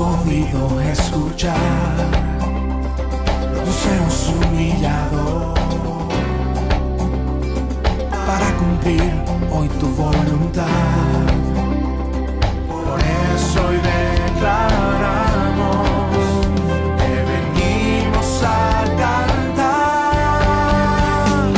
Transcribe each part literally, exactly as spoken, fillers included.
podido escuchar, nos hemos humillado para cumplir hoy tu voluntad. Por eso hoy declaramos que venimos a cantar,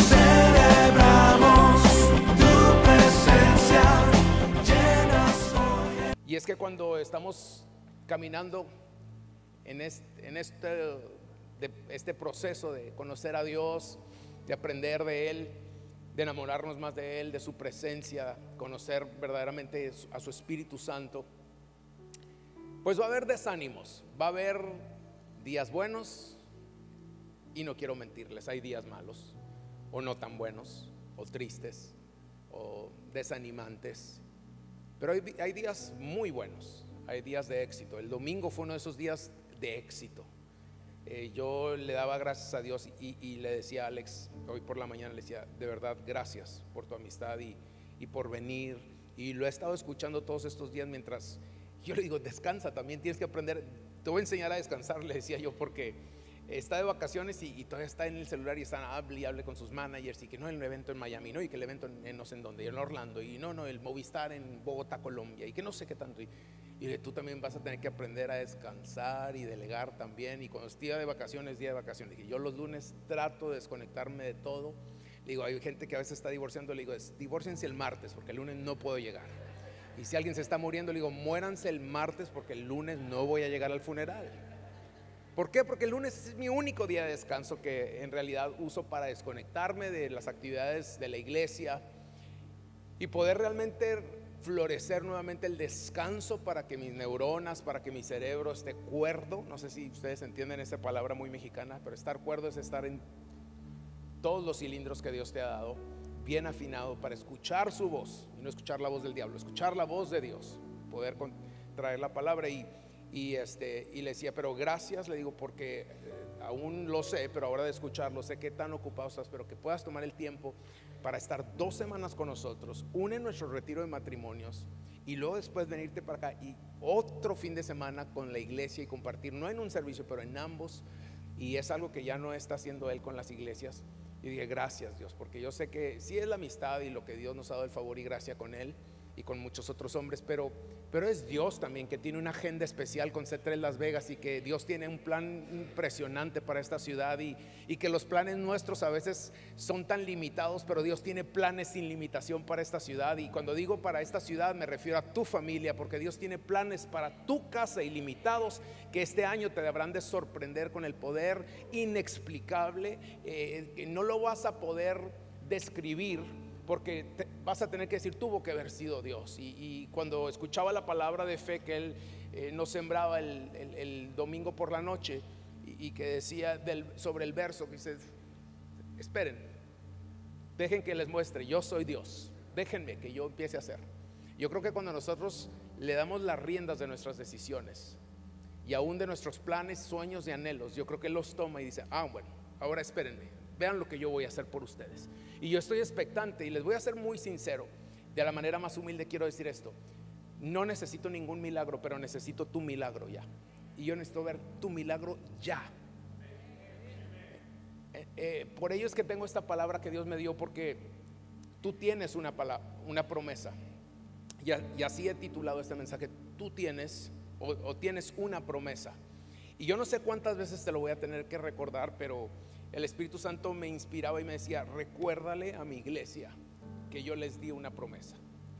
celebramos tu presencia llena soy. Y es que cuando estamos caminando en este, en este, de, este proceso de conocer a Dios, de aprender de Él, de enamorarnos más de Él, de su presencia, conocer verdaderamente a su Espíritu Santo, pues va a haber desánimos, va a haber días buenos, y no quiero mentirles, hay días malos, o no tan buenos, o tristes, o desanimantes, pero hay, hay días muy buenos, hay días de éxito. El domingo fue uno de esos días de éxito. Eh, yo le daba gracias a Dios y, y le decía a Alex hoy por la mañana, le decía, de verdad, gracias por tu amistad y, y por venir. Y lo he estado escuchando todos estos días mientras yo le digo, descansa también, tienes que aprender, te voy a enseñar a descansar, le decía yo, porque está de vacaciones y, y todavía está en el celular y está hable y hable con sus managers, y que no, el evento en Miami, no, y que el evento en, en no sé en dónde, en Orlando, y no, no, el Movistar en Bogotá, Colombia, y que no sé qué tanto. Y, Y tú también vas a tener que aprender a descansar y delegar también. Y cuando es día de vacaciones, día de vacaciones. Y yo los lunes trato de desconectarme de todo. Le digo, hay gente que a veces está divorciando. Le digo, divórciense el martes porque el lunes no puedo llegar. Y si alguien se está muriendo, le digo, muéranse el martes porque el lunes no voy a llegar al funeral. ¿Por qué? Porque el lunes es mi único día de descanso que en realidad uso para desconectarme de las actividades de la iglesia y poder realmente florecer nuevamente el descanso, para que mis neuronas, para que mi cerebro esté cuerdo. No sé si ustedes entienden esa palabra muy mexicana, pero estar cuerdo es estar en todos los cilindros que Dios te ha dado, bien afinado para escuchar su voz y no escuchar la voz del diablo, escuchar la voz de Dios, poder traer la palabra. Y, y, este, y le decía, pero gracias, le digo, porque eh, aún lo sé, pero ahora de escucharlo sé qué tan ocupado estás, pero que puedas tomar el tiempo para estar dos semanas con nosotros, una en nuestro retiro de matrimonios y luego después venirte para acá y otro fin de semana con la iglesia y compartir, no en un servicio, pero en ambos. Y es algo que ya no está haciendo Él con las iglesias. Y dije, gracias Dios, porque yo sé que sí es la amistad y lo que Dios nos ha dado el favor y gracia con Él y con muchos otros hombres, pero, pero es Dios también que tiene una agenda especial con C tres Las Vegas, y que Dios tiene un plan impresionante para esta ciudad, y, y que los planes nuestros a veces son tan limitados, pero Dios tiene planes sin limitación para esta ciudad. Y cuando digo para esta ciudad me refiero a tu familia, porque Dios tiene planes para tu casa ilimitados, que este año te habrán de sorprender con el poder inexplicable, eh, que no lo vas a poder describir, porque te, vas a tener que decir, tuvo que haber sido Dios. Y, y cuando escuchaba la palabra de fe que Él eh, nos sembraba el, el, el domingo por la noche, y, y que decía del, sobre el verso que dice, esperen, dejen que les muestre, yo soy Dios, déjenme que yo empiece a hacer. Yo creo que cuando nosotros le damos las riendas de nuestras decisiones y aún de nuestros planes, sueños y anhelos, yo creo que Él los toma y dice, ah, bueno, ahora espérenme, vean lo que yo voy a hacer por ustedes. Y yo estoy expectante, y les voy a ser muy sincero, de la manera más humilde quiero decir esto: no necesito ningún milagro, pero necesito tu milagro ya. Y yo necesito ver tu milagro ya. eh, eh, Por ello es que tengo esta palabra que Dios me dio, porque tú tienes una palabra, una promesa, y, a, y así he titulado este mensaje: tú tienes o, o tienes una promesa. Y yo no sé cuántas veces te lo voy a tener que recordar, pero el Espíritu Santo me inspiraba y me decía, recuérdale a mi iglesia que yo les di una promesa.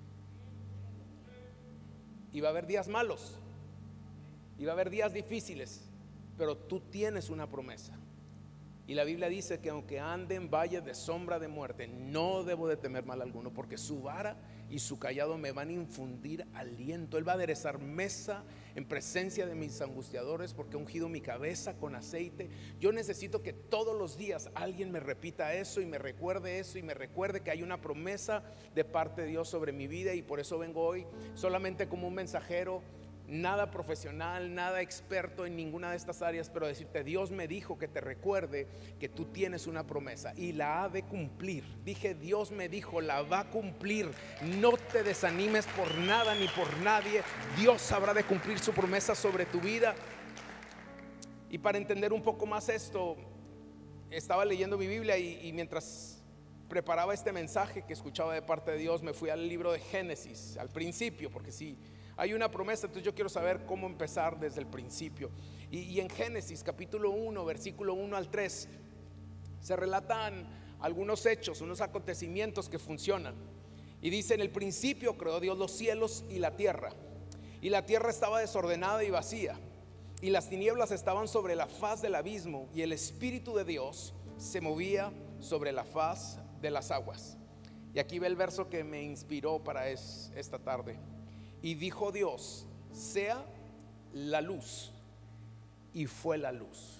Iba a haber días malos, iba a haber días difíciles, pero tú tienes una promesa. Y la Biblia dice que aunque ande en valle de sombra de muerte, no debo de temer mal alguno, porque su vara y su cayado me van a infundir aliento. Él va a aderezar mesa en presencia de mis angustiadores, porque ha ungido mi cabeza con aceite. Yo necesito que todos los días alguien me repita eso y me recuerde eso, y me recuerde que hay una promesa de parte de Dios sobre mi vida. Y por eso vengo hoy solamente como un mensajero nada profesional, nada experto en ninguna de estas áreas, pero decirte, Dios me dijo que te recuerde que tú tienes una promesa y la ha de cumplir. Dije, Dios me dijo, la va a cumplir. No te desanimes por nada ni por nadie. Dios habrá de cumplir su promesa sobre tu vida. Y para entender un poco más esto, estaba leyendo mi Biblia y, y mientras preparaba este mensaje que escuchaba de parte de Dios, me fui al libro de Génesis, al principio, porque si hay una promesa, entonces yo quiero saber cómo empezar desde el principio. Y, y en Génesis capítulo uno, versículo uno al tres, se relatan algunos hechos, unos acontecimientos que funcionan. Y dice, en el principio creó Dios los cielos y la tierra, y la tierra estaba desordenada y vacía, y las tinieblas estaban sobre la faz del abismo, y el Espíritu de Dios se movía sobre la faz de las aguas. Y aquí ve el verso que me inspiró para es, esta tarde. Y dijo Dios, sea la luz, y fue la luz.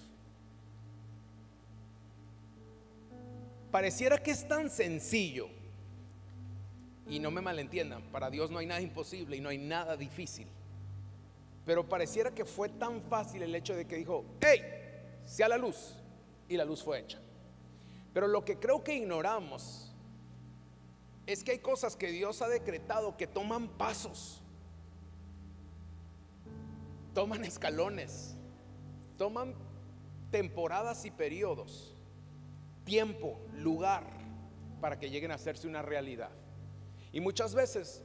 Pareciera que es tan sencillo, y no me malentiendan, para Dios no hay nada imposible y no hay nada difícil, pero pareciera que fue tan fácil el hecho de que dijo, hey, sea la luz, y la luz fue hecha. Pero lo que creo que ignoramos es que hay cosas que Dios ha decretado que toman pasos, toman escalones, toman temporadas y periodos, tiempo, lugar, para que lleguen a hacerse una realidad. Y muchas veces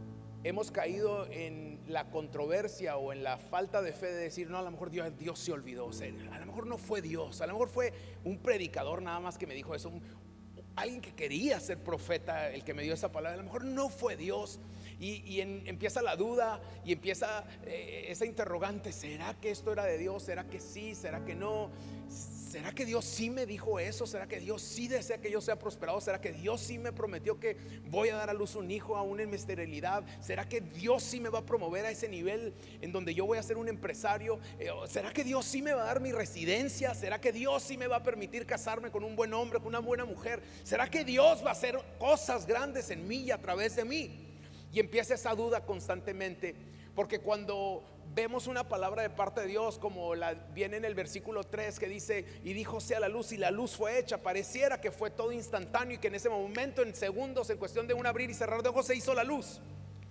hemos caído en la controversia o en la falta de fe de decir, no, a lo mejor Dios, Dios se olvidó, o sea, a lo mejor no fue Dios, a lo mejor fue un predicador nada más que me dijo eso, un, alguien que quería ser profeta, el que me dio esa palabra, a lo mejor no fue Dios. Y, y en, empieza la duda y empieza eh, esa interrogante, ¿será que esto era de Dios? ¿Será que sí? ¿Será que no? ¿Será que Dios sí me dijo eso? ¿Será que Dios sí desea que yo sea prosperado? ¿Será que Dios sí me prometió que voy a dar a luz un hijo aún en mi esterilidad? ¿Será que Dios sí me va a promover a ese nivel en donde yo voy a ser un empresario? ¿Será que Dios sí me va a dar mi residencia? ¿Será que Dios sí me va a permitir casarme con un buen hombre, con una buena mujer? ¿Será que Dios va a hacer cosas grandes en mí y a través de mí? Y empieza esa duda constantemente, porque cuando vemos una palabra de parte de Dios, como la viene en el versículo tres que dice, y dijo sea la luz, y la luz fue hecha, pareciera que fue todo instantáneo y que en ese momento, en segundos, en cuestión de un abrir y cerrar de ojos, se hizo la luz.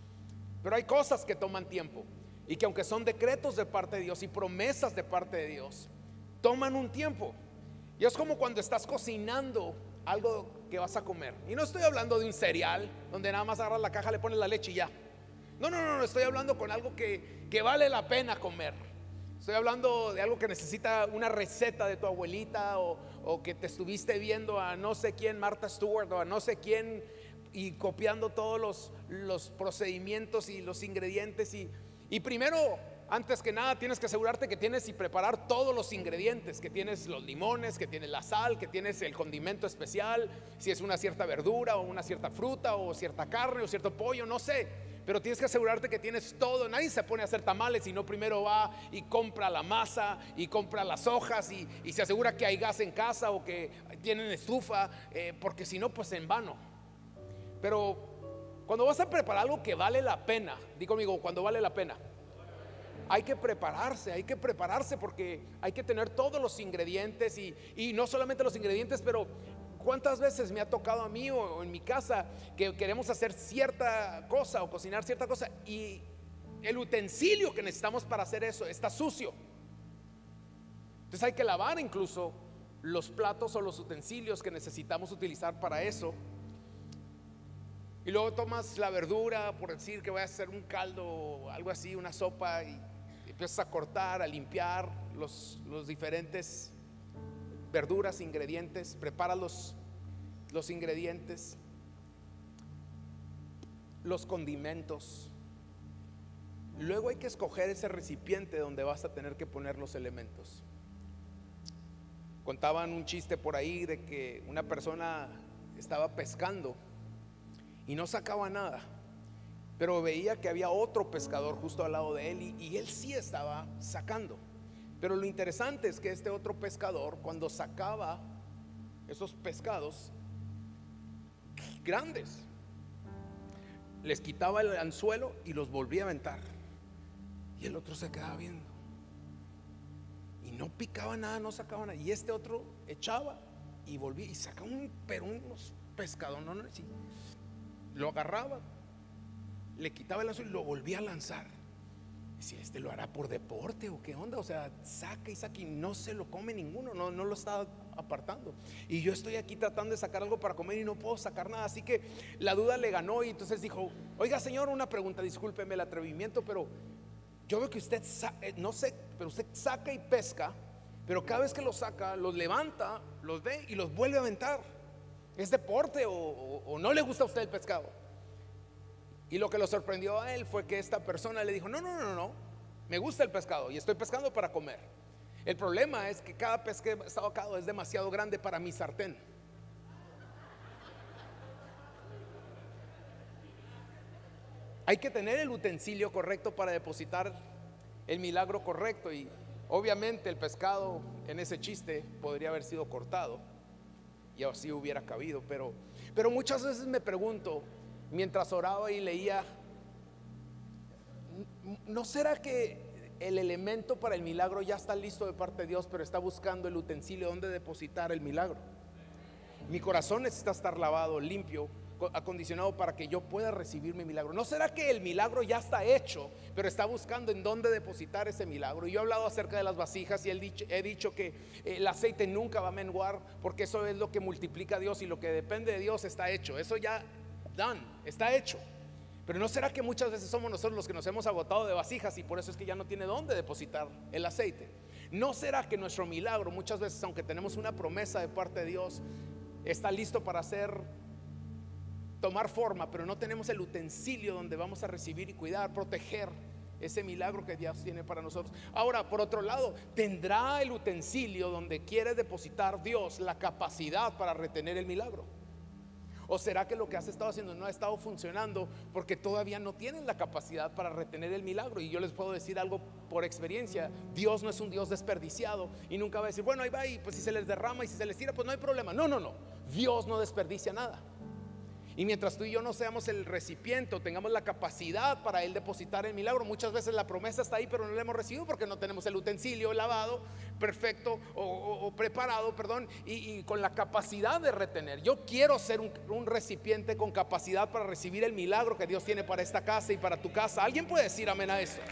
Pero hay cosas que toman tiempo y que aunque son decretos de parte de Dios y promesas de parte de Dios, toman un tiempo. Y es como cuando estás cocinando algo que vas a comer. Y no estoy hablando de un cereal donde nada más agarras la caja, le pones la leche y ya. No, no, no, no, estoy hablando con algo que, que vale la pena comer. Estoy hablando de algo que necesita una receta de tu abuelita, o, o que te estuviste viendo a no sé quién, Martha Stewart, o a no sé quién, y copiando todos los, los procedimientos y los ingredientes. Y, y primero, antes que nada, tienes que asegurarte que tienes y preparar todos los ingredientes, que tienes los limones, que tienes la sal, que tienes el condimento especial, si es una cierta verdura o una cierta fruta o cierta carne o cierto pollo, no sé, pero tienes que asegurarte que tienes todo. Nadie se pone a hacer tamales sino primero va y compra la masa y compra las hojas y, y se asegura que hay gas en casa o que tienen estufa, eh, porque si no, pues en vano. Pero cuando vas a preparar algo que vale la pena, di conmigo, cuando vale la pena, hay que prepararse, hay que prepararse porque hay que tener todos los ingredientes y, y no solamente los ingredientes, pero ¿cuántas veces me ha tocado a mí o, o en mi casa que queremos hacer cierta cosa o cocinar cierta cosa y el utensilio que necesitamos para hacer eso está sucio? Entonces hay que lavar incluso los platos o los utensilios que necesitamos utilizar para eso. Y luego tomas la verdura, por decir que voy a hacer un caldo o algo así, una sopa, y empiezas a cortar, a limpiar los, los diferentes verduras, ingredientes, preparas los, los ingredientes, los condimentos. Luego hay que escoger ese recipiente donde vas a tener que poner los elementos. Contaban un chiste por ahí de que una persona estaba pescando y no sacaba nada, pero veía que había otro pescador justo al lado de él y, y él sí estaba sacando. Pero lo interesante es que este otro pescador, cuando sacaba esos pescados grandes, les quitaba el anzuelo y los volvía a aventar. Y el otro se quedaba viendo. Y no picaba nada, no sacaba nada. Y este otro echaba y volvía y sacaba un, pero unos pescados, no, no, sí. Lo agarraba, le quitaba el lazo y lo volvía a lanzar. Y si este lo hará por deporte o qué onda, o sea, saca y saca y no se lo come ninguno, no, no lo está apartando. Y yo estoy aquí tratando de sacar algo para comer y no puedo sacar nada. Así que la duda le ganó y entonces dijo: oiga, señor, una pregunta, discúlpeme el atrevimiento, pero yo veo que usted, no sé, pero usted saca y pesca, pero cada vez que los saca, los levanta, los ve y los vuelve a aventar. ¿Es deporte o, o, o no le gusta a usted el pescado? Y lo que lo sorprendió a él fue que esta persona le dijo: no, no, no, no, me gusta el pescado y estoy pescando para comer. El problema es que cada pez que he sacado es demasiado grande para mi sartén. Hay que tener el utensilio correcto para depositar el milagro correcto. Y obviamente el pescado en ese chiste podría haber sido cortado y así hubiera cabido. Pero, pero muchas veces me pregunto, mientras oraba y leía, ¿no será que el elemento para el milagro ya está listo de parte de Dios, pero está buscando el utensilio donde depositar el milagro? Mi corazón necesita estar lavado, limpio, acondicionado para que yo pueda recibir mi milagro. ¿No será que el milagro ya está hecho, pero está buscando en dónde depositar ese milagro? Y yo he hablado acerca de las vasijas y he dicho, he dicho que el aceite nunca va a menguar, porque eso es lo que multiplica a Dios, y lo que depende de Dios está hecho. Eso ya done, está hecho. Pero ¿no será que muchas veces somos nosotros los que nos hemos agotado de vasijas y por eso es que ya no tiene dónde depositar el aceite? ¿No será que nuestro milagro muchas veces, aunque tenemos una promesa de parte de Dios, está listo para hacer, tomar forma, pero no tenemos el utensilio donde vamos a recibir y cuidar, proteger ese milagro que Dios tiene para nosotros? Ahora, por otro lado, ¿tendrá el utensilio donde quiere depositar Dios la capacidad para retener el milagro? ¿O será que lo que has estado haciendo no ha estado funcionando porque todavía no tienen la capacidad para retener el milagro? Y yo les puedo decir algo por experiencia: Dios no es un Dios desperdiciado y nunca va a decir: bueno, ahí va, y pues si se les derrama y si se les tira, pues no hay problema. No, no, no, Dios no desperdicia nada. Y mientras tú y yo no seamos el recipiente o tengamos la capacidad para Él depositar el milagro, muchas veces la promesa está ahí, pero no la hemos recibido porque no tenemos el utensilio lavado, perfecto o, o, o preparado, perdón, y, y con la capacidad de retener. Yo quiero ser un, un recipiente con capacidad para recibir el milagro que Dios tiene para esta casa y para tu casa. ¿Alguien puede decir amén a eso?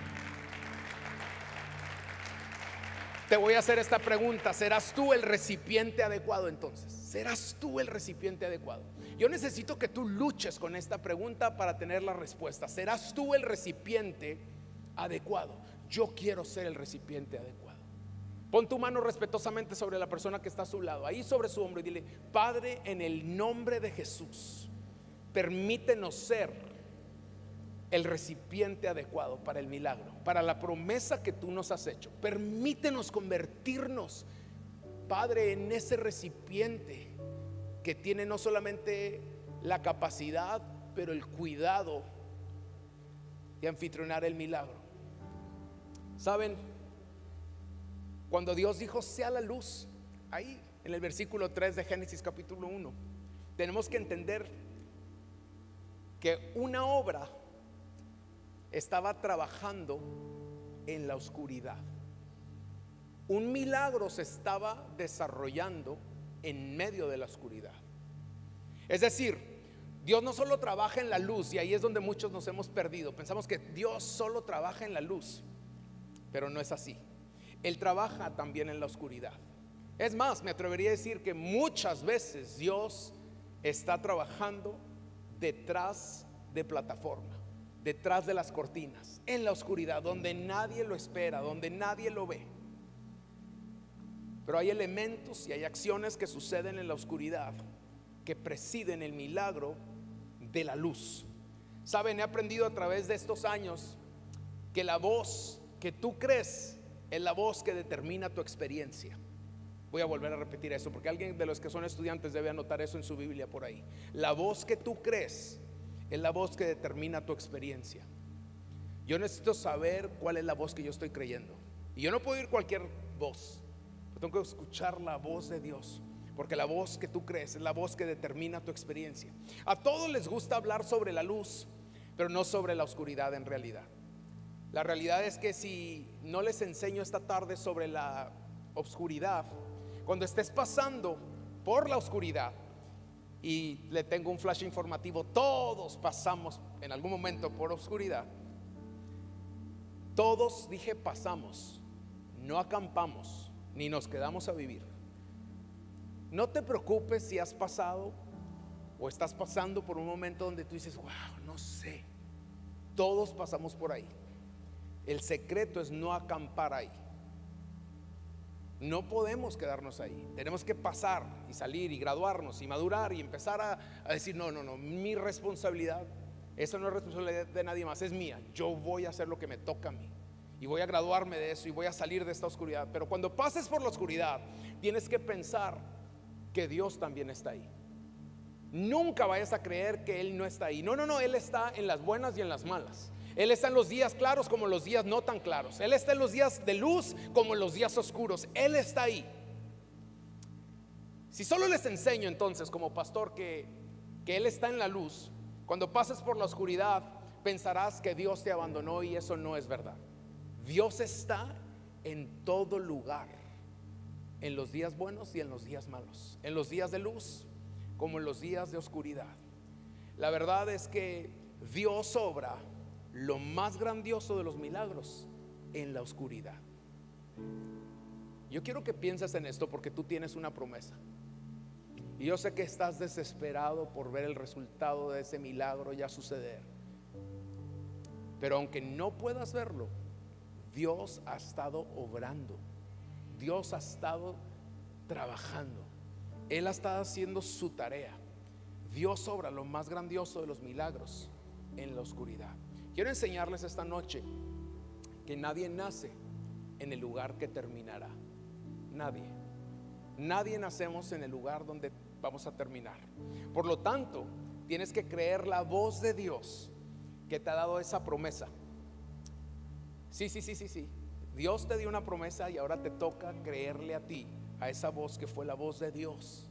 Te voy a hacer esta pregunta: ¿serás tú el recipiente adecuado entonces? ¿Serás tú el recipiente adecuado? Yo necesito que tú luches con esta pregunta para tener la respuesta. ¿Serás tú el recipiente adecuado? Yo quiero ser el recipiente adecuado. Pon tu mano respetuosamente sobre la persona que está a su lado, ahí sobre su hombro, y dile: Padre, en el nombre de Jesús, permítenos ser el recipiente adecuado para el milagro, para la promesa que tú nos has hecho. Permítenos convertirnos, Padre, en ese recipiente que tiene no solamente la capacidad, pero el cuidado de anfitrionar el milagro. ¿Saben? Cuando Dios dijo sea la luz, ahí en el versículo tres de Génesis capítulo uno, tenemos que entender que una obra estaba trabajando en la oscuridad. Un milagro se estaba desarrollando en medio de la oscuridad. Es decir, Dios no solo trabaja en la luz, y ahí es donde muchos nos hemos perdido. Pensamos que Dios solo trabaja en la luz, pero no es así. Él trabaja también en la oscuridad. Es más, me atrevería a decir que muchas veces Dios está trabajando detrás de plataforma, detrás de las cortinas, en la oscuridad, donde nadie lo espera, donde nadie lo ve. Pero hay elementos y hay acciones que suceden en la oscuridad que presiden el milagro de la luz. Saben, he aprendido a través de estos años que la voz que tú crees es la voz que determina tu experiencia. Voy a volver a repetir eso porque alguien de los que son estudiantes debe anotar eso en su Biblia por ahí. La voz que tú crees es la voz que determina tu experiencia. Yo necesito saber cuál es la voz que yo estoy creyendo. Y yo no puedo oír cualquier voz. Yo tengo que escuchar la voz de Dios, porque la voz que tú crees es la voz que determina tu experiencia. A todos les gusta hablar sobre la luz, pero no sobre la oscuridad en realidad. La realidad es que si no les enseño esta tarde sobre la oscuridad, cuando estés pasando por la oscuridad, y le tengo un flash informativo, todos pasamos en algún momento por oscuridad. Todos, dije, pasamos, no acampamos ni nos quedamos a vivir. No te preocupes si has pasado o estás pasando por un momento donde tú dices, wow, no sé. Todos pasamos por ahí. El secreto es no acampar ahí. No podemos quedarnos ahí. Tenemos que pasar y salir y graduarnos y madurar y empezar a, a decir, no, no, no, mi responsabilidad, esa no es responsabilidad de nadie más, es mía. Yo voy a hacer lo que me toca a mí y voy a graduarme de eso y voy a salir de esta oscuridad. Pero cuando pases por la oscuridad, tienes que pensar que Dios también está ahí. Nunca vayas a creer que Él no está ahí. No, no, no, Él está en las buenas y en las malas. Él está en los días claros como en los días no tan claros. Él está en los días de luz como en los días oscuros. Él está ahí. Si solo les enseño entonces como pastor que, que Él está en la luz, cuando pases por la oscuridad pensarás que Dios te abandonó, y eso no es verdad. Dios está en todo lugar, en los días buenos y en los días malos, en los días de luz como en los días de oscuridad. La verdad es que Dios obra lo más grandioso de los milagros en la oscuridad. Yo quiero que pienses en esto porque tú tienes una promesa. Y yo sé que estás desesperado por ver el resultado de ese milagro ya suceder. Pero aunque no puedas verlo, Dios ha estado obrando. Dios ha estado trabajando. Él ha estado haciendo su tarea. Dios obra lo más grandioso de los milagros en la oscuridad. Quiero enseñarles esta noche que nadie nace en el lugar que terminará. Nadie. Nadie nacemos en el lugar donde vamos a terminar. Por lo tanto, tienes que creer la voz de Dios que te ha dado esa promesa. Sí, sí, sí, sí, sí. Dios te dio una promesa y ahora te toca creerle a ti, a esa voz que fue la voz de Dios.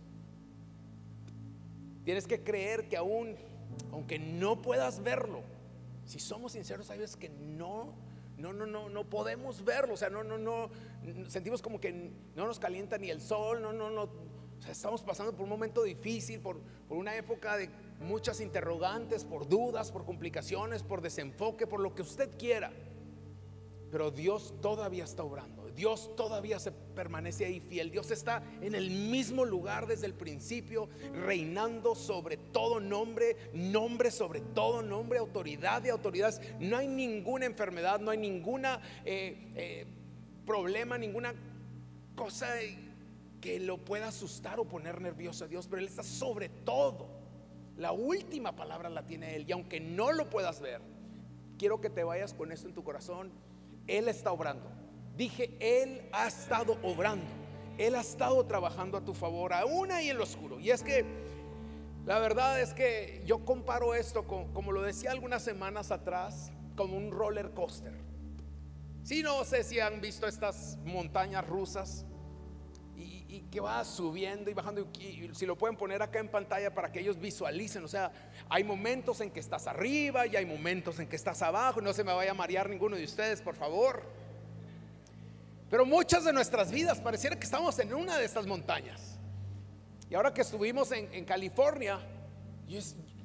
Tienes que creer que aún, aunque no puedas verlo, si somos sinceros, sabes que no, no, no, no, no podemos verlo. O sea, no, no, no, sentimos como que no nos calienta ni el sol. No, no, no. O sea, estamos pasando por un momento difícil, por, por una época de muchas interrogantes, por dudas, por complicaciones, por desenfoque, por lo que usted quiera. Pero Dios todavía está obrando. Dios todavía se permanece ahí fiel. Dios está en el mismo lugar desde el principio, reinando sobre todo nombre, nombre sobre todo nombre, autoridad de autoridades. No hay ninguna enfermedad, no hay ninguna eh, eh, problema, ninguna cosa que lo pueda asustar o poner nervioso a Dios. Pero Él está sobre todo. La última palabra la tiene Él. Y aunque no lo puedas ver, quiero que te vayas con esto en tu corazón. Él está obrando. Dije, Él ha estado obrando. Él ha estado trabajando a tu favor, aún ahí en lo oscuro. Y es que la verdad es que yo comparo esto con, como lo decía algunas semanas atrás, como un roller coaster. Sí, no sé si han visto estas montañas rusas y, y que va subiendo y bajando. Y, y si lo pueden poner acá en pantalla para que ellos visualicen. O sea, hay momentos en que estás arriba y hay momentos en que estás abajo. No se me vaya a marear ninguno de ustedes, por favor. Pero muchas de nuestras vidas pareciera que estamos en una de estas montañas. Y ahora que estuvimos en, en California, yo,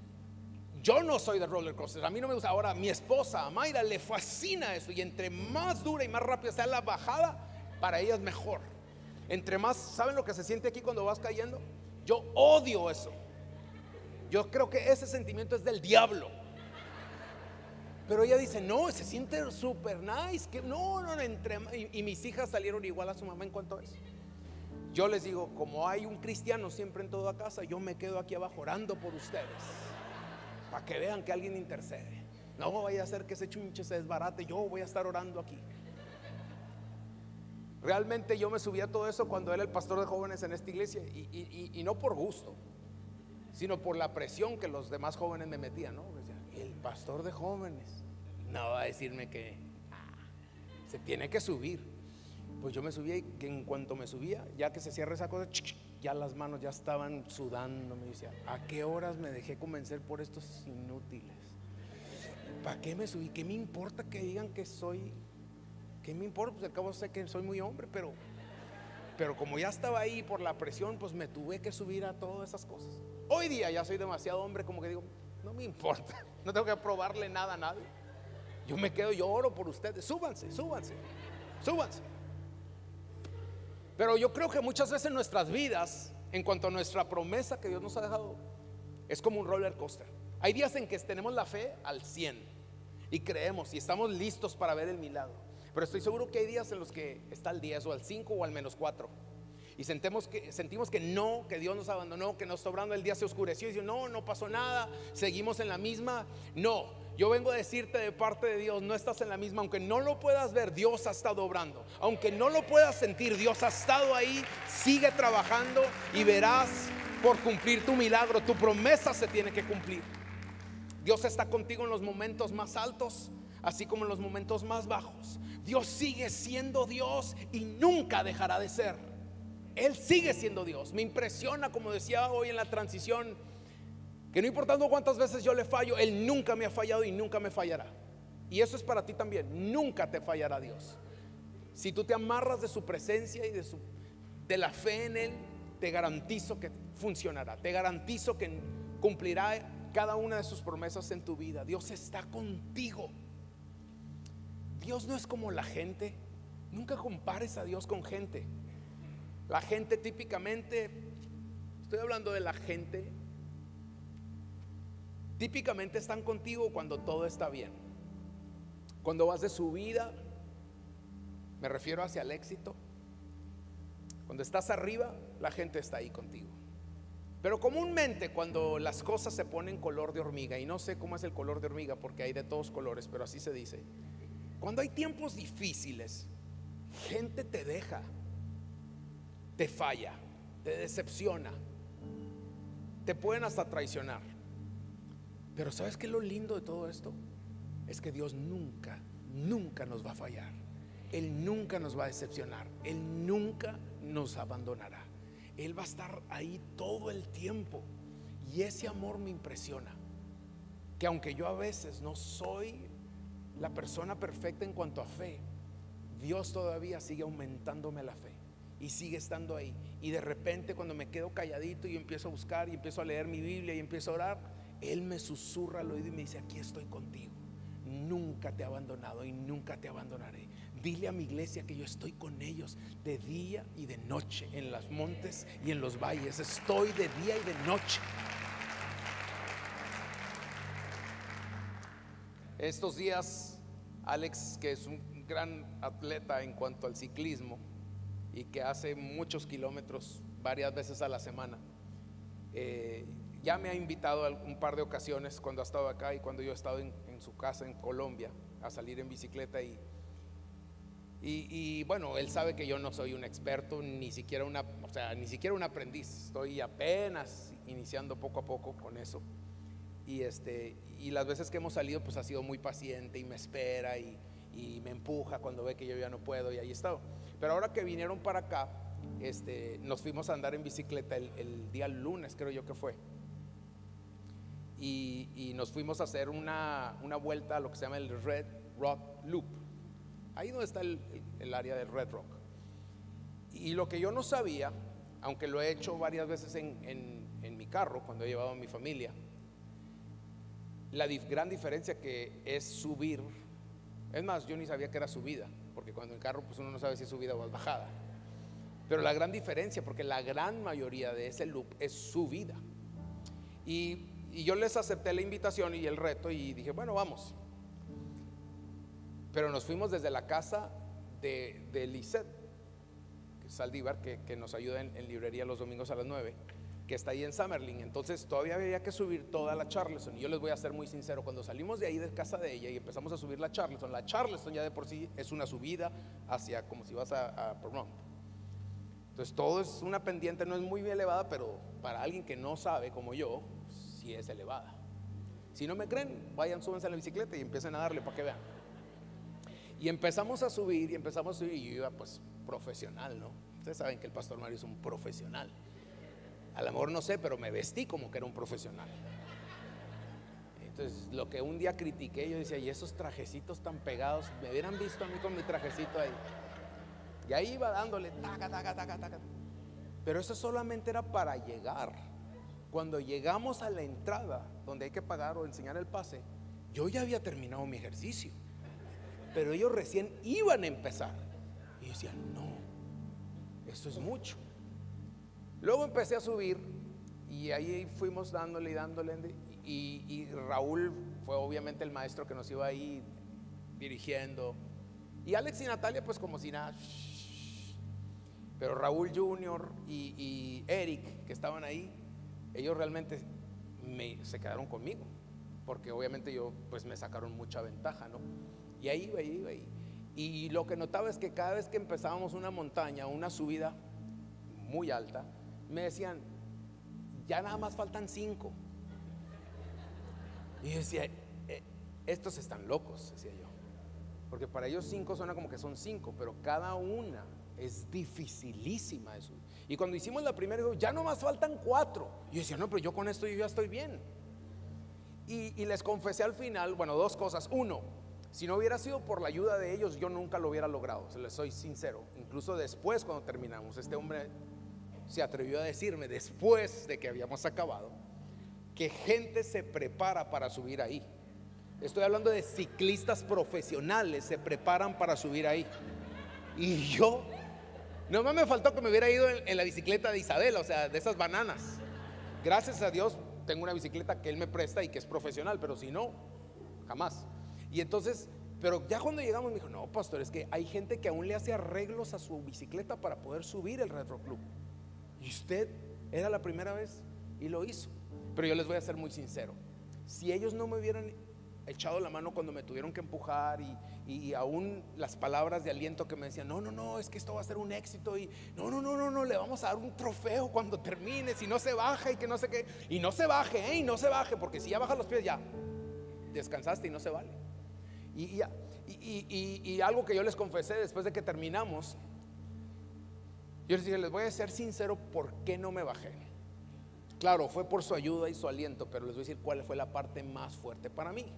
yo no soy de roller coaster, a mí no me gusta. Ahora mi esposa, a Mayra, le fascina eso. Y entre más dura y más rápida sea la bajada, para ella es mejor. Entre más, ¿saben lo que se siente aquí cuando vas cayendo? Yo odio eso. Yo creo que ese sentimiento es del diablo. Pero ella dice, no, se siente súper nice. Que no, no, entre, y, y mis hijas salieron igual a su mamá en cuanto a eso. Yo les digo, como hay un cristiano siempre en toda casa, yo me quedo aquí abajo orando por ustedes, para que vean que alguien intercede. No vaya a ser que ese chunche se desbarate. Yo voy a estar orando aquí. Realmente yo me subí a todo eso cuando era el pastor de jóvenes en esta iglesia. Y, y, y, y no por gusto, sino por la presión que los demás jóvenes me metían, ¿no? El pastor de jóvenes no va a decirme que ah, se tiene que subir. Pues yo me subía y que en cuanto me subía, ya que se cierra esa cosa, ya las manos ya estaban sudando. Me decía, ¿a qué horas me dejé convencer por estos inútiles? ¿para qué me subí? ¿Qué me importa que digan que soy? ¿Qué me importa? Pues al cabo sé que soy muy hombre, pero Pero como ya estaba ahí por la presión, pues me tuve que subir a todas esas cosas. Hoy día ya soy demasiado hombre, como que digo, no me importa, no tengo que probarle nada a nadie. Yo me quedo, yo oro por ustedes, súbanse, súbanse, súbanse. Pero yo creo que muchas veces en nuestras vidas, en cuanto a nuestra promesa que Dios nos ha dejado, es como un roller coaster. Hay días en que tenemos la fe al cien y creemos y estamos listos para ver el milagro. Pero estoy seguro que hay días en los que está al diez o al cinco o al menos cuatro y sentimos que, sentimos que no, que Dios nos abandonó, que nos está obrando, el día se oscureció y dice, no, no pasó nada, seguimos en la misma. No, yo vengo a decirte de parte de Dios, no estás en la misma. Aunque no lo puedas ver, Dios ha estado obrando. Aunque no lo puedas sentir, Dios ha estado ahí. Sigue trabajando y verás por cumplir tu milagro. Tu promesa se tiene que cumplir. Dios está contigo en los momentos más altos, así como en los momentos más bajos. Dios sigue siendo Dios y nunca dejará de ser. Él sigue siendo Dios. Me impresiona, como decía hoy en la transición, que no importando cuántas veces yo le fallo, Él nunca me ha fallado y nunca me fallará. Y eso es para ti también. Nunca te fallará Dios. Si tú te amarras de su presencia y de, su, de la fe en Él, te garantizo que funcionará. Te garantizo que cumplirá cada una de sus promesas en tu vida. Dios está contigo. Dios no es como la gente. Nunca compares a Dios con gente. La gente típicamente, estoy hablando de la gente, típicamente están contigo cuando todo está bien. Cuando vas de subida, me refiero hacia el éxito. Cuando estás arriba, la gente está ahí contigo. Pero comúnmente cuando las cosas se ponen color de hormiga, y no sé cómo es el color de hormiga porque hay de todos colores, pero así se dice. Cuando hay tiempos difíciles, gente te deja, te falla, te decepciona, te pueden hasta traicionar. Pero ¿sabes qué es lo lindo de todo esto? Es que Dios nunca, nunca nos va a fallar. Él nunca nos va a decepcionar. Él nunca nos abandonará. Él va a estar ahí todo el tiempo. Y ese amor me impresiona. Que aunque yo a veces no soy la persona perfecta en cuanto a fe, Dios todavía sigue aumentándome la fe y sigue estando ahí. Y de repente cuando me quedo calladito y empiezo a buscar y empiezo a leer mi Biblia y empiezo a orar, Él me susurra al oído y me dice, aquí estoy contigo, nunca te he abandonado y nunca te abandonaré. Dile a mi iglesia que yo estoy con ellos de día y de noche, en los montes y en los valles. Estoy de día y de noche. Estos días, Alex, que es un gran atleta en cuanto al ciclismo y que hace muchos kilómetros varias veces a la semana, eh, ya me ha invitado un par de ocasiones cuando ha estado acá y cuando yo he estado en, en su casa en Colombia a salir en bicicleta y, y, y bueno, él sabe que yo no soy un experto, ni siquiera una, o sea, ni siquiera un aprendiz. Estoy apenas iniciando poco a poco con eso. Y, este, y las veces que hemos salido pues ha sido muy paciente y me espera y, y me empuja cuando ve que yo ya no puedo y ahí he estado. Pero ahora que vinieron para acá, este, nos fuimos a andar en bicicleta el, el día lunes, creo yo que fue. Y, y nos fuimos a hacer una, una vuelta a lo que se llama el Red Rock Loop. Ahí donde está el, el, el área del Red Rock. Y lo que yo no sabía, aunque lo he hecho varias veces en, en, en mi carro cuando he llevado a mi familia, la dif- gran diferencia que es subir. Es más, yo ni sabía que era subida, porque cuando en carro pues uno no sabe si es subida o es bajada. Pero la gran diferencia, porque la gran mayoría de ese loop es subida. Y, y yo les acepté la invitación y el reto y dije, bueno, vamos. Pero nos fuimos desde la casa de, de Lisette, que es Saldívar, que, que nos ayuda en, en librería los domingos a las nueve, que está ahí en Summerlin. Entonces todavía había que subir toda la Charleston. Y yo les voy a ser muy sincero, cuando salimos de ahí de casa de ella y empezamos a subir la Charleston, la Charleston ya de por sí es una subida hacia como si vas a, a Pahrump. Entonces todo es una pendiente, no es muy elevada, pero para alguien que no sabe como yo, sí es elevada. Si no me creen, vayan, súbanse a la bicicleta y empiecen a darle para que vean. Y empezamos a subir y empezamos a subir y yo iba pues profesional, ¿no? Ustedes saben que el pastor Mario es un profesional. A lo mejor no sé, pero me vestí como que era un profesional. Entonces, lo que un día critiqué, yo decía, y esos trajecitos tan pegados, me hubieran visto a mí con mi trajecito ahí. Y ahí iba dándole, taca, taca, taca, taca. Pero eso solamente era para llegar. Cuando llegamos a la entrada, donde hay que pagar o enseñar el pase, yo ya había terminado mi ejercicio, pero ellos recién iban a empezar. Y yo decía, no, esto es mucho. Luego empecé a subir y ahí fuimos dándole y dándole. Y, y Raúl fue obviamente el maestro que nos iba ahí dirigiendo. Y Alex y Natalia pues como si nada. Pero Raúl junior y, y Eric, que estaban ahí, ellos realmente me, se quedaron conmigo, porque obviamente yo pues me sacaron mucha ventaja, ¿no? Y ahí iba, ahí iba, ahí. Y lo que notaba es que cada vez que empezábamos una montaña, una subida muy alta, me decían, ya nada más faltan cinco. Y yo decía, eh, estos están locos, decía yo, porque para ellos cinco suena como que son cinco, pero cada una es dificilísima eso. Y cuando hicimos la primera, ya no más faltan cuatro. Y yo decía, no, pero yo con esto yo ya estoy bien. Y, y les confesé al final, bueno, dos cosas. Uno, si no hubiera sido por la ayuda de ellos, yo nunca lo hubiera logrado, se les soy sincero. Incluso después, cuando terminamos, este hombre se atrevió a decirme, después de que habíamos acabado, que gente se prepara para subir ahí. Estoy hablando de ciclistas profesionales, se preparan para subir ahí. Y yo, nomás me faltó que me hubiera ido en, en la bicicleta de Isabel, o sea, de esas bananas. Gracias a Dios tengo una bicicleta que él me presta y que es profesional, pero si no, jamás. Y entonces, pero ya cuando llegamos me dijo, no, pastor, es que hay gente que aún le hace arreglos a su bicicleta para poder subir el Retro Club. Y usted era la primera vez y lo hizo. Pero yo les voy a ser muy sincero, si ellos no me hubieran echado la mano cuando me tuvieron que empujar y, y aún las palabras de aliento que me decían, no, no, no, es que esto va a ser un éxito y no, no, no, no, no, le vamos a dar un trofeo cuando termine, si no se baja y que no sé qué, y no se baje, ¿eh? Y no se baje, porque si ya bajas los pies ya descansaste y no se vale. Y, y, y, y, y algo que yo les confesé después de que terminamos, yo les dije, les voy a ser sincero, ¿por qué no me bajé? Claro, fue por su ayuda y su aliento, pero les voy a decir cuál fue la parte más fuerte para mí.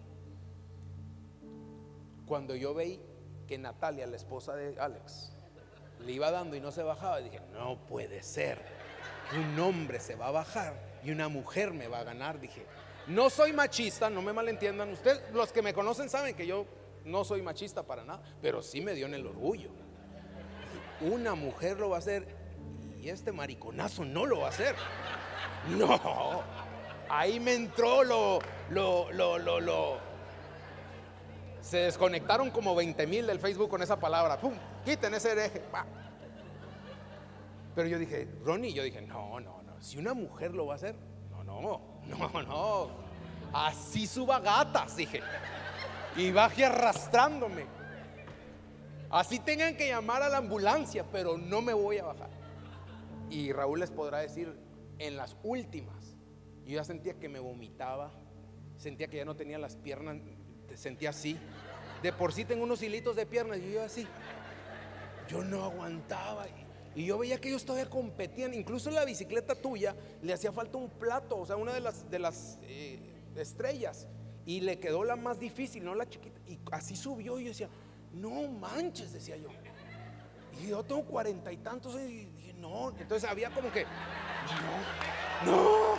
Cuando yo veí que Natalia, la esposa de Alex, le iba dando y no se bajaba, dije, no puede ser que un hombre se va a bajar y una mujer me va a ganar. Dije, no soy machista, no me malentiendan. Ustedes, los que me conocen, saben que yo no soy machista para nada, pero sí me dio en el orgullo. Dije, una mujer lo va a hacer y este mariconazo no lo va a hacer. No, ahí me entró lo, lo, lo, lo, lo. Se desconectaron como veinte mil del Facebook con esa palabra. ¡Pum! Quiten ese hereje. ¡Pah! Pero yo dije, Ronnie, yo dije, no, no, no. Si una mujer lo va a hacer, no, no, no, no. Así suba gatas, dije. Y baje arrastrándome. Así tengan que llamar a la ambulancia, pero no me voy a bajar. Y Raúl les podrá decir, en las últimas, yo ya sentía que me vomitaba, sentía que ya no tenía las piernas, sentía así. De por sí tengo unos hilitos de piernas y yo así. Yo no aguantaba. Y yo veía que ellos todavía competían. Incluso en la bicicleta tuya le hacía falta un plato, o sea, una de las, de las eh, estrellas. Y le quedó la más difícil, no la chiquita. Y así subió y yo decía, no manches, decía yo. Y yo tengo cuarenta y tantos y dije, no. Entonces había como que, no, no.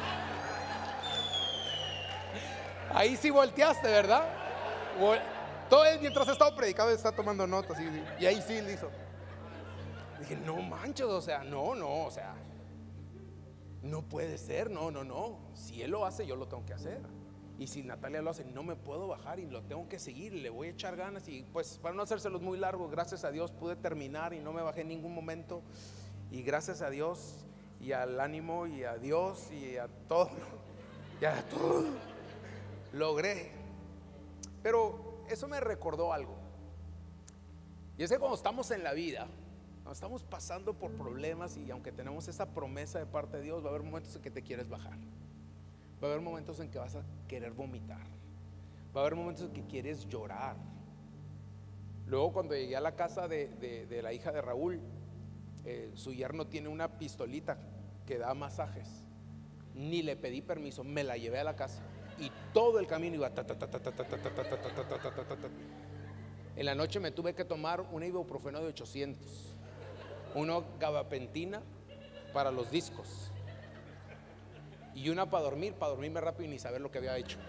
Ahí sí volteaste, ¿verdad? Todo el, mientras he estado predicando está tomando notas y, y ahí sí le hizo. Dije, no manches, o sea, no, no, o sea, no puede ser, no, no, no. Si él lo hace, yo lo tengo que hacer. Y si Natalia lo hace, no me puedo bajar y lo tengo que seguir, le voy a echar ganas. Y pues para no hacérselos muy largos, gracias a Dios pude terminar y no me bajé en ningún momento. Y gracias a Dios y al ánimo y a Dios y a todo, y a todo, logré. Pero eso me recordó algo. Y es que cuando estamos en la vida, cuando estamos pasando por problemas y aunque tenemos esa promesa de parte de Dios, va a haber momentos en que te quieres bajar. Va a haber momentos en que vas a querer vomitar. Va a haber momentos en que quieres llorar. Luego cuando llegué a la casa de, de, de la hija de Raúl, eh, su yerno tiene una pistolita que da masajes. Ni le pedí permiso, me la llevé a la casa. y todo el camino iba ta, ta, ta, ta, ta, ta, ta, ta, ta, ta, ta, ta, ta, ta, ta. En la noche me tuve que tomar una ibuprofeno de ochocientos, uno gabapentina para los discos y una para dormir, para dormirme rápido y ni saber lo que había hecho.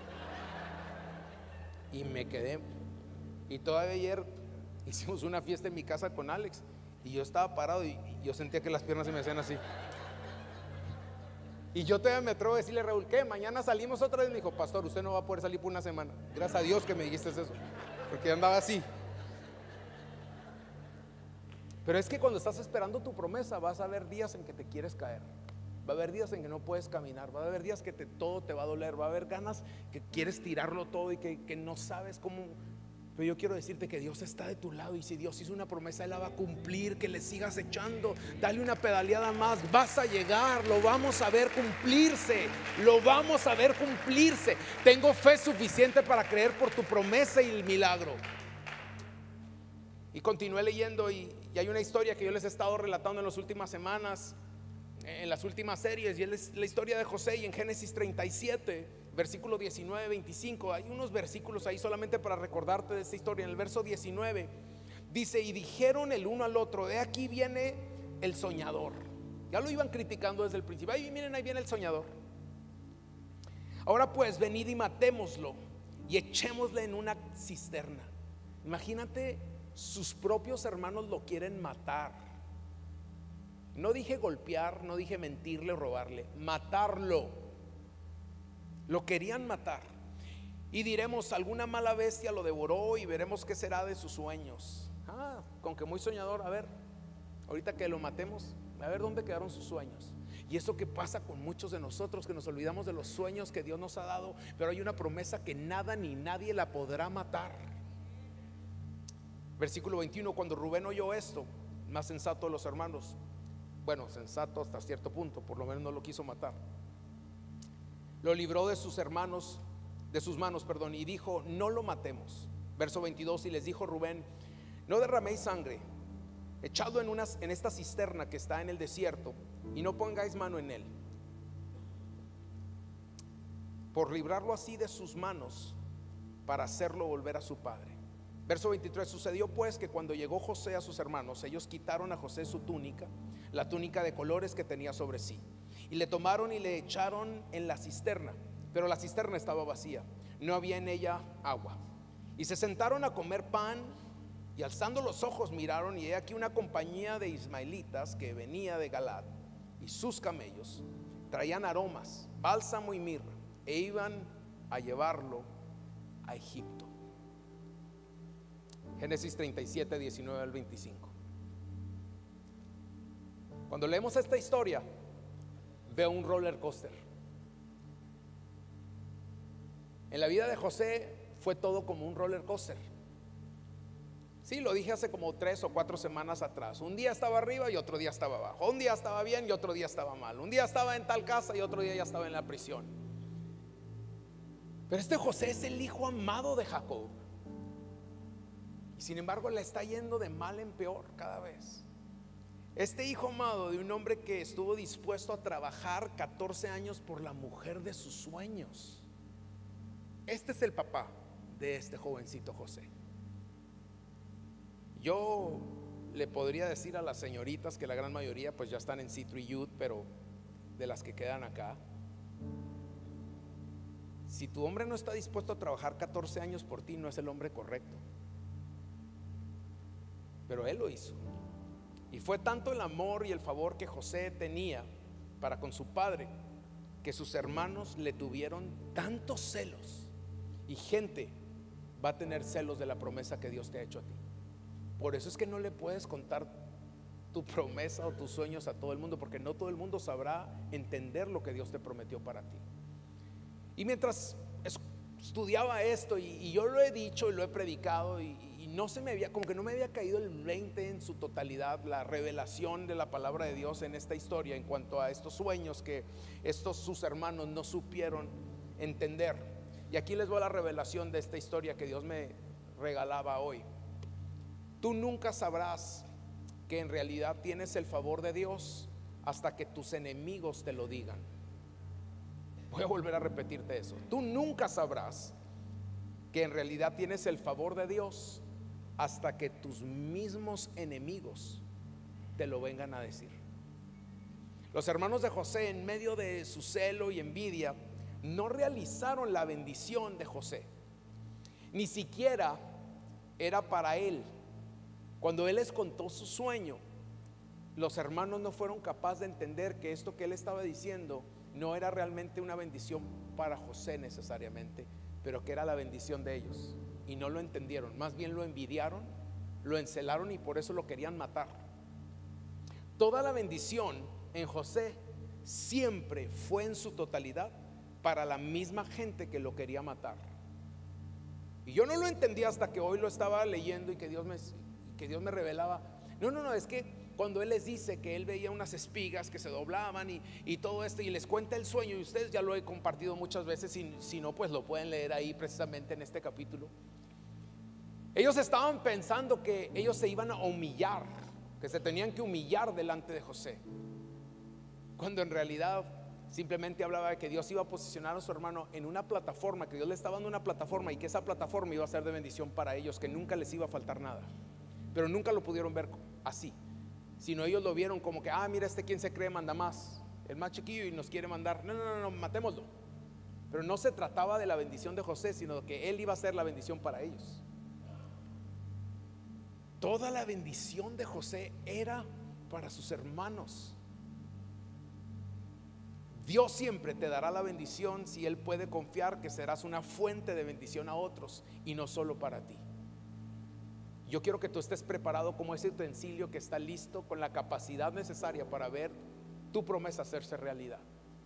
Y me quedé. Y todavía ayer hicimos una fiesta en mi casa con Alex y yo estaba parado y yo sentía que las piernas se me hacían así. Y yo todavía me atrevo a decirle a Raúl, ¿qué? Mañana salimos otra vez. Me dijo, pastor, usted no va a poder salir por una semana. Gracias a Dios que me dijiste eso, porque andaba así. Pero es que cuando estás esperando tu promesa, vas a haber días en que te quieres caer. Va a haber días en que no puedes caminar. Va a haber días que te, todo te va a doler. Va a haber ganas que quieres tirarlo todo y que, que no sabes cómo. Pero yo quiero decirte que Dios está de tu lado. Y si Dios hizo una promesa, Él la va a cumplir. Que le sigas echando. Dale una pedaleada más. Vas a llegar. Lo vamos a ver cumplirse. Lo vamos a ver cumplirse. Tengo fe suficiente para creer por tu promesa y el milagro. Y continué leyendo y, y hay una historia que yo les he estado relatando en las últimas semanas, en las últimas series, y es la historia de José. Y en Génesis treinta y siete, versículo diecinueve, veinticinco, hay unos versículos ahí solamente para recordarte de esta historia. En el verso diecinueve dice, y dijeron el uno al otro, de aquí viene el soñador. Ya lo iban criticando desde el principio. Ay, miren, ahí viene el soñador. Ahora pues, venid y matémoslo y echémosle en una cisterna. Imagínate, sus propios hermanos lo quieren matar. No dije golpear, no dije mentirle o robarle, matarlo. Lo querían matar. Y diremos, alguna mala bestia lo devoró y veremos qué será de sus sueños. Ah, con que muy soñador. A ver, ahorita que lo matemos, a ver dónde quedaron sus sueños. Y eso que pasa con muchos de nosotros, que nos olvidamos de los sueños que Dios nos ha dado. Pero hay una promesa que nada ni nadie la podrá matar. Versículo veintiuno, cuando Rubén oyó esto, más sensato de los hermanos, bueno, sensato hasta cierto punto, por lo menos no lo quiso matar, lo libró de sus hermanos, de sus manos, perdón, y dijo, no lo matemos. Verso veintidós, y les dijo Rubén, no derraméis sangre, echadlo en, unas, en esta cisterna que está en el desierto, y no pongáis mano en él, por librarlo así de sus manos, para hacerlo volver a su padre. Verso veintitrés, sucedió pues que cuando llegó José a sus hermanos, ellos quitaron a José su túnica, la túnica de colores que tenía sobre sí, y le tomaron y le echaron en la cisterna, pero la cisterna estaba vacía, no había en ella agua. Y se sentaron a comer pan, y alzando los ojos miraron, y he aquí una compañía de ismaelitas que venía de Galaad, y sus camellos traían aromas, bálsamo y mirra, e iban a llevarlo a Egipto. Génesis treinta y siete, diecinueve al veinticinco. Cuando leemos esta historia, veo un roller coaster. En la vida de José fue todo como un roller coaster. Sí, lo dije hace como tres o cuatro semanas atrás. Un día estaba arriba y otro día estaba abajo. Un día estaba bien y otro día estaba mal. Un día estaba en tal casa y otro día ya estaba en la prisión. Pero este José es el hijo amado de Jacob. Y sin embargo le está yendo de mal en peor cada vez. Este hijo amado de un hombre que estuvo dispuesto a trabajar catorce años por la mujer de sus sueños. Este es el papá de este jovencito José. Yo le podría decir a las señoritas que la gran mayoría pues ya están en C tres Youth, pero de las que quedan acá, si tu hombre no está dispuesto a trabajar catorce años por ti, no es el hombre correcto. Pero él lo hizo. Y fue tanto el amor y el favor que José tenía para con su padre, que sus hermanos le tuvieron tantos celos. Y gente va a tener celos de la promesa que Dios te ha hecho a ti. Por eso es que no le puedes contar tu promesa o tus sueños a todo el mundo, porque no todo el mundo sabrá entender lo que Dios te prometió para ti. Y mientras estudiaba esto, y, y yo lo he dicho y lo he predicado, y, y no se me había, como que no me había caído el veinte en su totalidad, la revelación de la palabra de Dios en esta historia en cuanto a estos sueños que estos sus hermanos no supieron entender. Y aquí les voy a la revelación de esta historia que Dios me regalaba hoy. Tú nunca sabrás que en realidad tienes el favor de Dios hasta que tus enemigos te lo digan. Voy a volver a repetirte eso. Tú nunca sabrás que en realidad tienes el favor de Dios hasta que tus mismos enemigos te lo vengan a decir. Los hermanos de José, en medio de su celo y envidia, no realizaron la bendición de José. Ni siquiera era para él. Cuando él les contó su sueño, los hermanos no fueron capaces de entender que esto que él estaba diciendo no era realmente una bendición para José necesariamente, pero que era la bendición de ellos. Y no lo entendieron, más bien lo envidiaron, lo encelaron y por eso lo querían matar. Toda la bendición en José siempre fue en su totalidad para la misma gente que lo quería matar. Y yo no lo entendí hasta que hoy lo estaba leyendo y que Dios me, que Dios me revelaba. No, no, no, es que cuando Él les dice que Él veía unas espigas que se doblaban y, y todo esto, y les cuenta el sueño, y ustedes ya lo he compartido muchas veces, si, si no pues lo pueden leer ahí precisamente en este capítulo. Ellos estaban pensando que ellos se iban a humillar, que se tenían que humillar delante de José, cuando en realidad simplemente hablaba de que Dios iba a posicionar a su hermano en una plataforma, que Dios le estaba dando una plataforma y que esa plataforma iba a ser de bendición para ellos, que nunca les iba a faltar nada. Pero nunca lo pudieron ver así, sino ellos lo vieron como que, ah, mira, este quien se cree manda más, el más chiquillo y nos quiere mandar. No, no, no, no, matémoslo. Pero no se trataba de la bendición de José, sino que él iba a ser la bendición para ellos. Toda la bendición de José era para sus hermanos. Dios siempre te dará la bendición si Él puede confiar que serás una fuente de bendición a otros y no solo para ti. Yo quiero que tú estés preparado como ese utensilio que está listo con la capacidad necesaria para ver tu promesa hacerse realidad.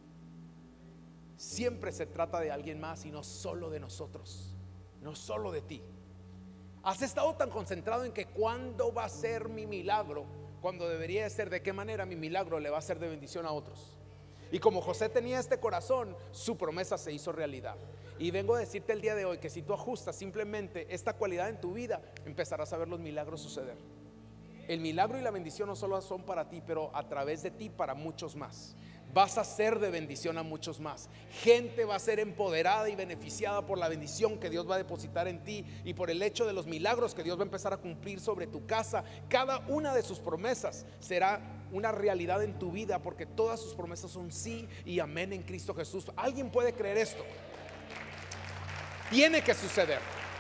Siempre se trata de alguien más y no solo de nosotros, no solo de ti. Has estado tan concentrado en que cuándo va a ser mi milagro, cuando debería de ser de qué manera mi milagro le va a ser de bendición a otros. Y como José tenía este corazón, su promesa se hizo realidad. Y vengo a decirte el día de hoy que si tú ajustas simplemente esta cualidad en tu vida, empezarás a ver los milagros suceder. El milagro y la bendición no solo son para ti, pero a través de ti para muchos más. Vas a ser de bendición a muchos más. Gente va a ser empoderada y beneficiada por la bendición que Dios va a depositar en ti y por el hecho de los milagros que Dios va a empezar a cumplir sobre tu casa. Cada una de sus promesas será una realidad en tu vida, porque todas sus promesas son sí y amén en Cristo Jesús. ¿Alguien puede creer esto? Tiene que suceder.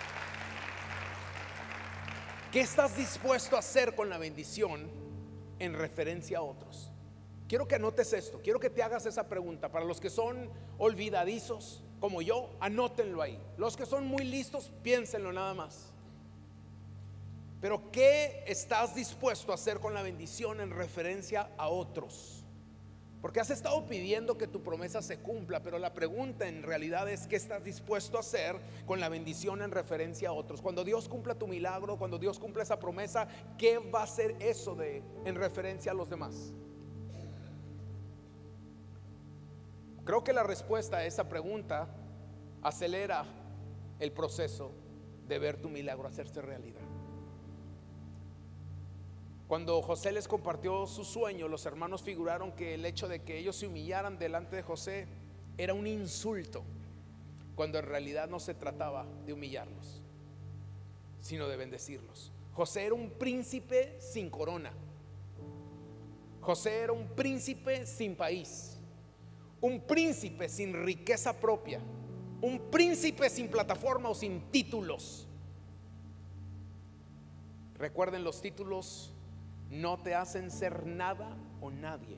¿Qué estás dispuesto a hacer con la bendición en referencia a otros? Quiero que anotes esto, quiero que te hagas esa pregunta. Para los que son olvidadizos como yo, anótenlo ahí. Los que son muy listos, piénsenlo nada más. Pero ¿qué estás dispuesto a hacer con la bendición en referencia a otros? Porque has estado pidiendo que tu promesa se cumpla, pero la pregunta en realidad es ¿qué estás dispuesto a hacer con la bendición en referencia a otros? Cuando Dios cumpla tu milagro, cuando Dios cumpla esa promesa, ¿qué va a ser eso de en referencia a los demás? Creo que la respuesta a esa pregunta acelera el proceso de ver tu milagro hacerse realidad. Cuando José les compartió su sueño, los hermanos figuraron que el hecho de que ellos se humillaran delante de José era un insulto, cuando en realidad no se trataba de humillarlos, sino de bendecirlos. José era un príncipe sin corona. José era un príncipe sin país, un príncipe sin riqueza propia, un príncipe sin plataforma o sin títulos. Recuerden, los títulos no te hacen ser nada o nadie.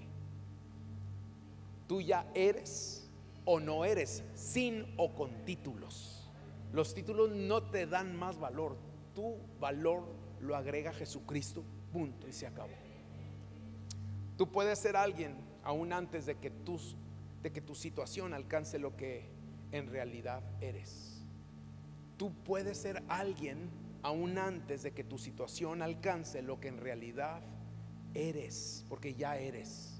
Tú ya eres o no eres, sin o con títulos. Los títulos no te dan más valor. Tu valor lo agrega Jesucristo, punto, y se acabó. Tú puedes ser alguien aún antes de que tu, de que tu situación alcance lo que en realidad eres. Tú puedes ser alguien aún antes de que tu situación alcance lo que en realidad eres, porque ya eres.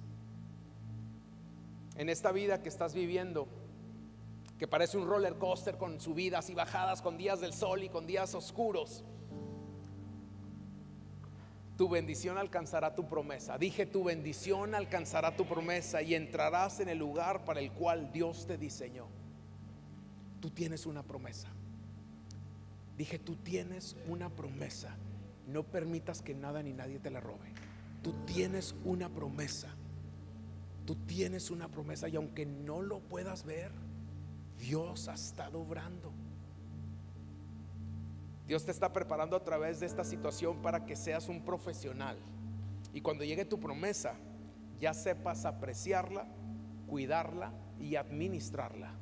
En esta vida que estás viviendo, que parece un roller coaster con subidas y bajadas, con días del sol y con días oscuros, tu bendición alcanzará tu promesa. Dije, tu bendición alcanzará tu promesa y entrarás en el lugar para el cual Dios te diseñó. Tú tienes una promesa. Dije, tú tienes una promesa. No permitas que nada ni nadie te la robe. Tú tienes una promesa. Tú tienes una promesa y aunque no lo puedas ver, Dios ha estado obrando. Dios te está preparando a través de esta situación para que seas un profesional. Y cuando llegue tu promesa, ya sepas apreciarla, cuidarla y administrarla.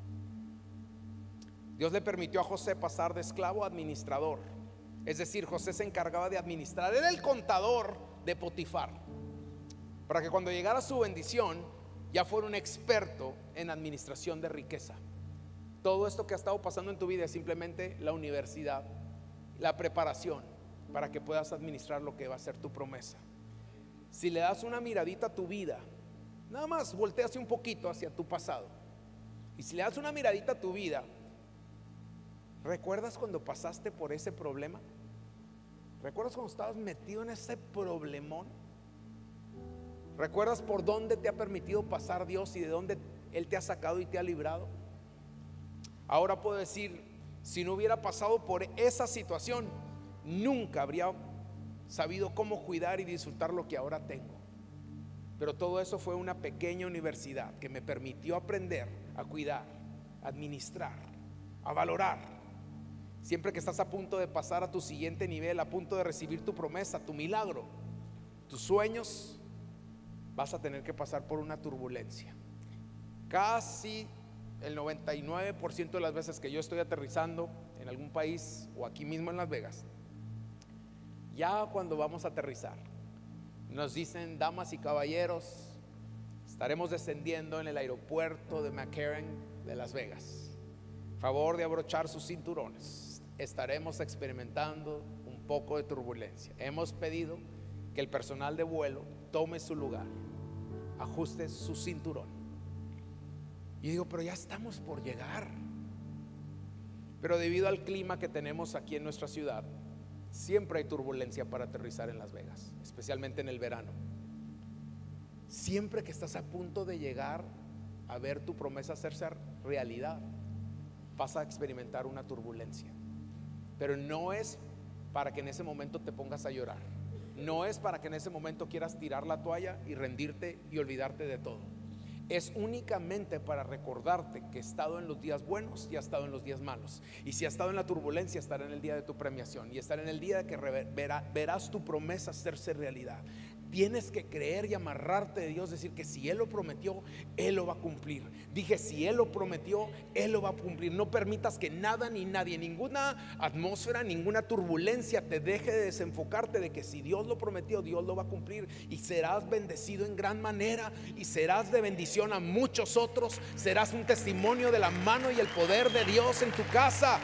Dios le permitió a José pasar de esclavo a administrador. Es decir, José se encargaba de administrar. Era el contador de Potifar, para que cuando llegara su bendición ya fuera un experto en administración de riqueza. Todo esto que ha estado pasando en tu vida es simplemente la universidad, la preparación para que puedas administrar lo que va a ser tu promesa. Si le das una miradita a tu vida, nada más volteas un poquito hacia tu pasado, y si le das una miradita a tu vida, ¿recuerdas cuando pasaste por ese problema? ¿Recuerdas cuando estabas metido en ese problemón? ¿Recuerdas por dónde te ha permitido pasar Dios y de dónde Él te ha sacado y te ha librado? Ahora puedo decir, si no hubiera pasado por esa situación, nunca habría sabido cómo cuidar y disfrutar lo que ahora tengo. Pero todo eso fue una pequeña universidad que me permitió aprender a cuidar, a administrar, a valorar. Siempre que estás a punto de pasar a tu siguiente nivel, a punto de recibir tu promesa, tu milagro, tus sueños, vas a tener que pasar por una turbulencia. Casi el noventa y nueve por ciento de las veces que yo estoy aterrizando en algún país o aquí mismo en Las Vegas, ya cuando vamos a aterrizar, nos dicen: damas y caballeros, estaremos descendiendo en el aeropuerto de McCarran de Las Vegas. Favor de abrochar sus cinturones. Estaremos experimentando un poco de turbulencia. Hemos pedido que el personal de vuelo tome su lugar, ajuste su cinturón. Y digo, pero ya estamos por llegar. Pero debido al clima que tenemos aquí en nuestra ciudad, siempre hay turbulencia para aterrizar en Las Vegas, especialmente en el verano. Siempre que estás a punto de llegar a ver tu promesa hacerse realidad, vas a experimentar una turbulencia. Pero no es para que en ese momento te pongas a llorar. No es para que en ese momento quieras tirar la toalla y rendirte y olvidarte de todo. Es únicamente para recordarte que he estado en los días buenos y he estado en los días malos. Y si has estado en la turbulencia, estará en el día de tu premiación y estará en el día de que verá, verás tu promesa hacerse realidad. Tienes que creer y amarrarte de Dios, decir que si Él lo prometió, Él lo va a cumplir. Dije, si Él lo prometió, Él lo va a cumplir. No permitas que nada ni nadie, ninguna atmósfera, ninguna turbulencia te deje de desenfocarte de que si Dios lo prometió, Dios lo va a cumplir. Y serás bendecido en gran manera y serás de bendición a muchos otros. Serás un testimonio de la mano y el poder de Dios en tu casa.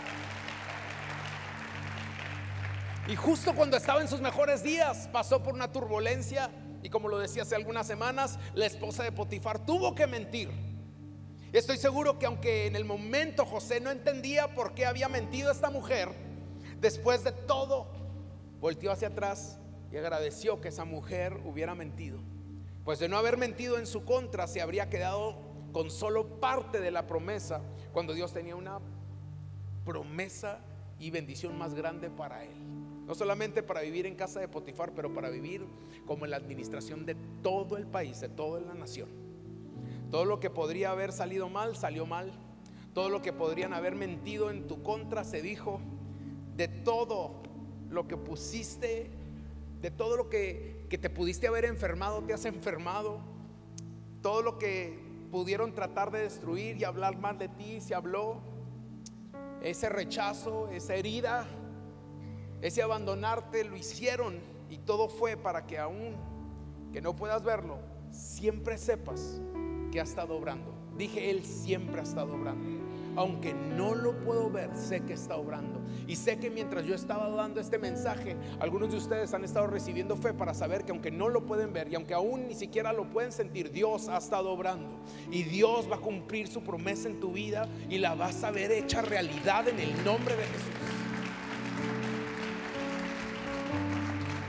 Y justo cuando estaba en sus mejores días, pasó por una turbulencia. Y como lo decía hace algunas semanas, la esposa de Potifar tuvo que mentir. Estoy seguro que aunque en el momento José no entendía por qué había mentido esta mujer, después de todo, volteó hacia atrás y agradeció que esa mujer hubiera mentido. Pues de no haber mentido en su contra, se habría quedado con solo parte de la promesa, cuando Dios tenía una promesa y bendición más grande para él. No solamente para vivir en casa de Potifar, pero para vivir como en la administración de todo el país, de toda la nación. Todo lo que podría haber salido mal, salió mal. Todo lo que podrían haber mentido en tu contra, se dijo. De todo lo que pusiste, de todo lo que, que te pudiste haber enfermado, te has enfermado. Todo lo que pudieron tratar de destruir y hablar mal de ti, se habló. Ese rechazo, esa herida, ese abandonarte, lo hicieron. Y todo fue para que aún que no puedas verlo, siempre sepas que ha estado obrando. Dije, Él siempre ha estado obrando. Aunque no lo puedo ver, sé que está obrando. Y sé que mientras yo estaba dando este mensaje, algunos de ustedes han estado recibiendo fe para saber que aunque no lo pueden ver y aunque aún ni siquiera lo pueden sentir, Dios ha estado obrando. Y Dios va a cumplir su promesa en tu vida y la vas a ver hecha realidad en el nombre de Jesús.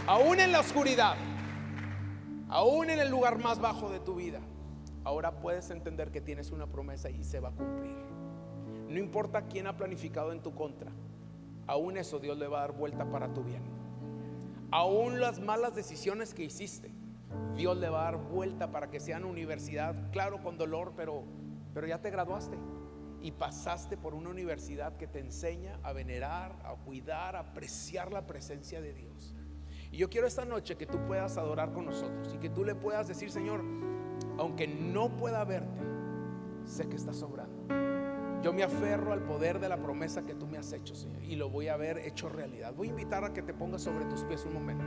Aún en la oscuridad, aún en el lugar más bajo de tu vida, ahora puedes entender que tienes una promesa y se va a cumplir. No importa quién ha planificado en tu contra, aún eso Dios le va a dar vuelta para tu bien. Aún las malas decisiones que hiciste, Dios le va a dar vuelta para que sean universidad, claro, con dolor, pero, pero ya te graduaste y pasaste por una universidad que te enseña a venerar, a cuidar, a apreciar la presencia de Dios. Y yo quiero esta noche que tú puedas adorar con nosotros y que tú le puedas decir: Señor, aunque no pueda verte, sé que estás obrando. Yo me aferro al poder de la promesa que tú me has hecho, Señor, y lo voy a ver hecho realidad. Voy a invitar a que te pongas sobre tus pies un momento.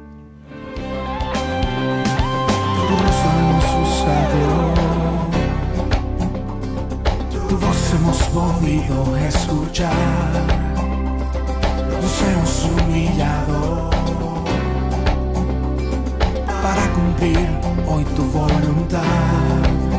Nos hemos usado, tu voz hemos podido escuchar, nos hemos humillado para cumplir hoy tu voluntad.